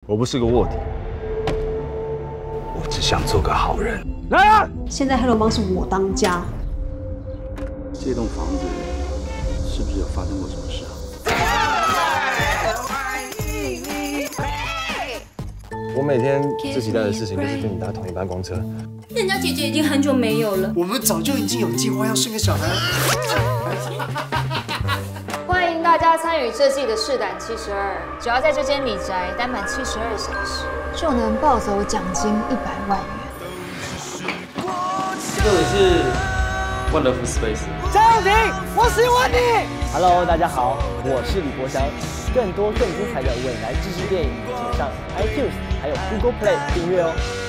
我不是个卧底，我只想做个好人。来啊！ 现在黑龙帮是我当家。 这栋房子是不是有发生过什么事啊？我每天最期待的事情就是跟你搭同一班公车。 人家姐姐已经很久没有了。 我们早就已经有计划要生个小孩。 欢迎大家参与这季的试胆72，只要在这间李宅待满72小时，就能抱走奖金100万元。 这里是 Wonderful Space。 张永婷，我喜欢你。Hello， 大家好，我是李博翔。更多更精彩的未来知识电影，请上 iTunes 还有 Google Play 订阅哦。